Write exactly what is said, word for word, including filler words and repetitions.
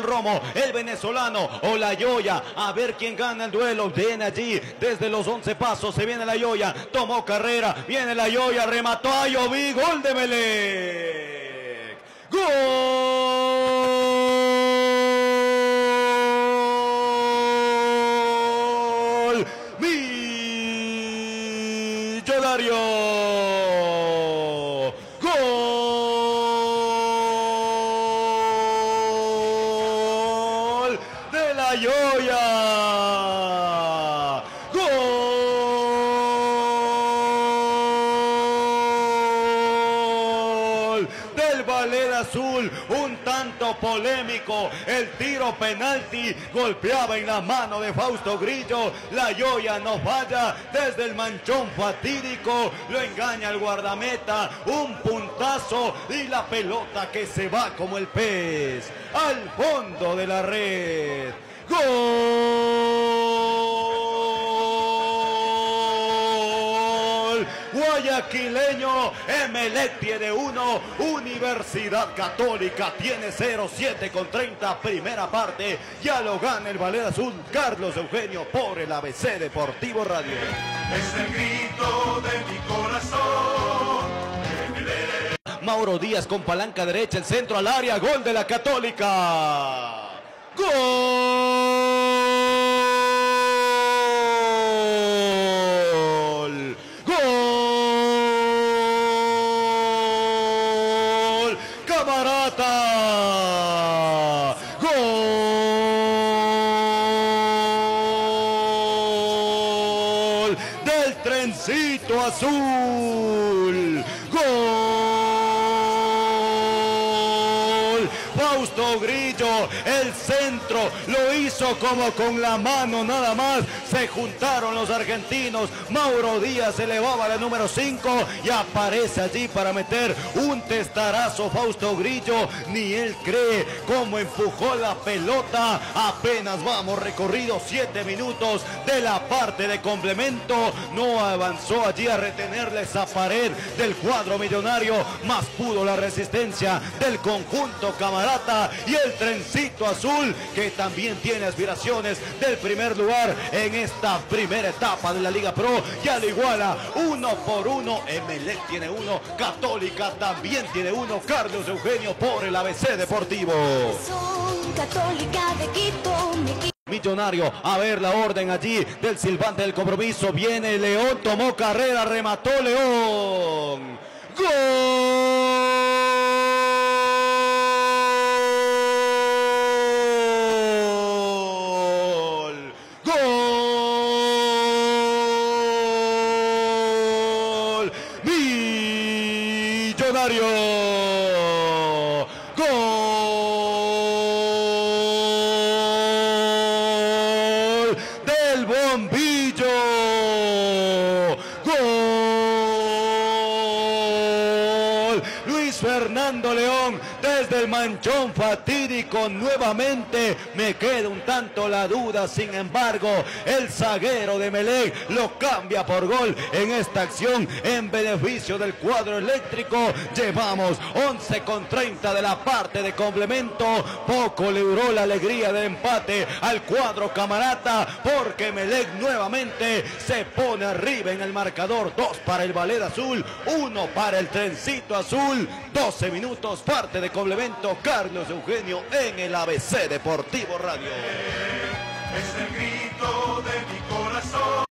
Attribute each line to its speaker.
Speaker 1: Romo, el venezolano o la Yoya, a ver quién gana el duelo. Viene allí desde los once pasos, se viene la Yoya, tomó carrera, viene la Yoya, remató a Yoví, gol de Melec. ¡Gol! Millonario. ¡Gol! De la Yoya. ¡Gol! Del Ballet Azul, un tanto polémico, el tiro penalti, golpeaba en la mano de Fausto Grillo, la Yoya no falla, desde el manchón fatídico, lo engaña el guardameta, un puntazo y la pelota que se va como el pez, al fondo de la red. ¡Gol! Guayaquileño, Emelec tiene uno, Universidad Católica tiene cero, siete con treinta, primera parte, ya lo gana el Ballet Azul. Carlos Eugenio por el A B C Deportivo Radio.
Speaker 2: Es el grito de mi corazón, Emelec.
Speaker 1: Mauro Díaz con palanca derecha, el centro al área, gol de la Católica. ¡Gol! ¡Gol! ¡Camarata! ¡Gol! Del trencito azul. ¡Gol! Fausto Grillo, el centro, lo hizo como con la mano nada más. Se juntaron los argentinos. Mauro Díaz elevaba la número cinco y aparece allí para meter un testarazo. Fausto Grillo, ni él cree cómo empujó la pelota. Apenas vamos recorrido siete minutos de la parte de complemento. No avanzó allí a retenerle esa pared del cuadro millonario, más pudo la resistencia del conjunto Camarata y el trencito azul, que también tiene aspiraciones del primer lugar en esta primera etapa de la Liga Pro. Ya lo iguala uno por uno. Emelec tiene uno, Católica también tiene uno. Carlos Eugenio por el A B C Deportivo.
Speaker 3: Católica de Quito,
Speaker 1: Millonario, a ver la orden allí del silbante del compromiso. Viene León, tomó carrera, remató León. ¡Gol! ¡Gol! Millonario. ¡Gol! Del bombillo. ¡Gol! Luis Fernando León desde el manchón fatídico. Nuevamente me queda un tanto la duda, sin embargo el zaguero de Emelec lo cambia por gol en esta acción en beneficio del cuadro eléctrico. Llevamos once con treinta de la parte de complemento. Poco le duró la alegría del empate al cuadro Camarata, porque Emelec nuevamente se pone arriba en el marcador. Dos para el Ballet Azul, uno para el trencito azul. doce minutos, parte de complemento. Carlos Eugenio en el A B C Deportivo Radio.